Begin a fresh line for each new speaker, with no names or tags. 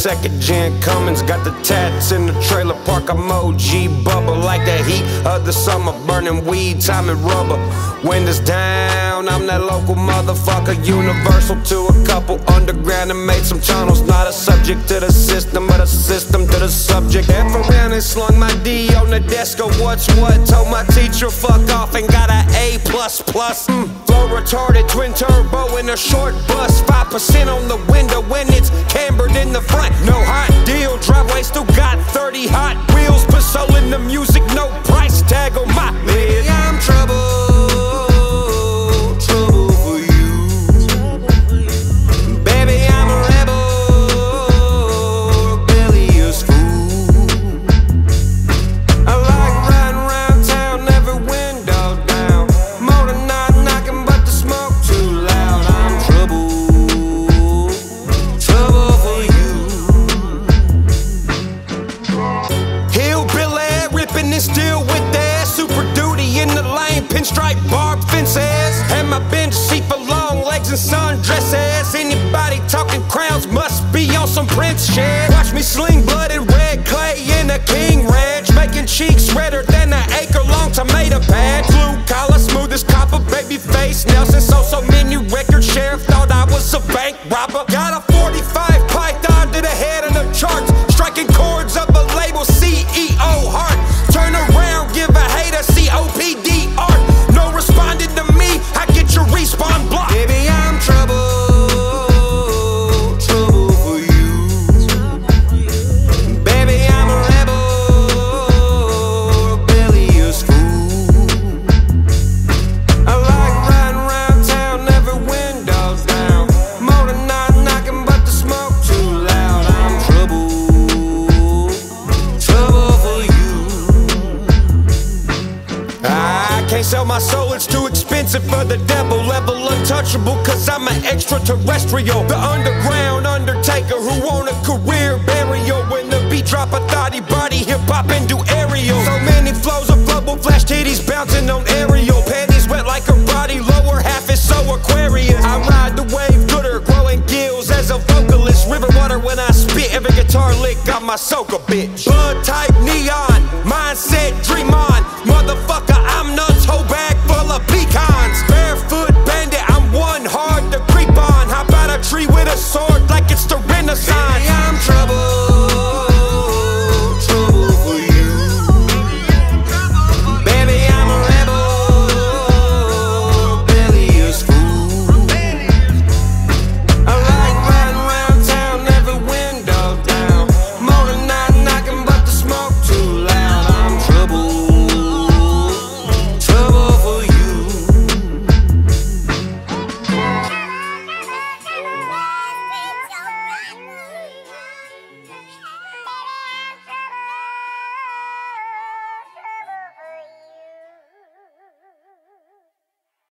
second gen Cummins. Got the tats in the trailer park. I'm OG Bubba, like the heat of the summer. Burning weed, time and rubber. Windows down, I'm that local motherfucker. Universal to a couple underground and made some tunnels. Not a subject to the system, but a system to the subject. F around and slung my D on the desk of what's what. Told my teacher fuck off and got an A++. Flow retarded, twin turbo in a short bus. 5% on the window when it's cambered in the front. No hot deal, driveway still got 30 hot wheels. Put soul in the music, no price tag on my head. Baby, I'm trouble. Still with that Super Duty in the lane, pinstripe barbed fences, and my bench seat for long legs and sundresses. Anybody talking crowns must be on some Prince shit. Watch me sling blood and red clay in a King Ranch, making cheeks redder than an acre-long tomato patch. Blue collar, smooth as copper, baby face Nelson. So many record sheriff thought I was a bank robber. Got a 45 python to the head of the charts, striking chords up a label CEO heart. Turn around, give a hater COPD art. No responding to me, I get your respawn block. Baby, I'm trouble, trouble for you. Baby, I'm a rebel, rebellious fool. I like riding around town, every window's down. More than not knocking, but the smoke too loud. I'm trouble, trouble for you. I can't sell my soul, it's too expensive for the devil. Level untouchable, cause I'm an extraterrestrial. The underground undertaker who want a career burial. When the beat drop, I thought he body hip-hop and do aerial. So many flows of bubble flash titties bouncing on aerial. Panties wet like a body, lower half is so Aquarius. I ride the wave gooder, growing gills as a vocalist. River water when I spit, every guitar lick got my soaker, bitch. Blood type neon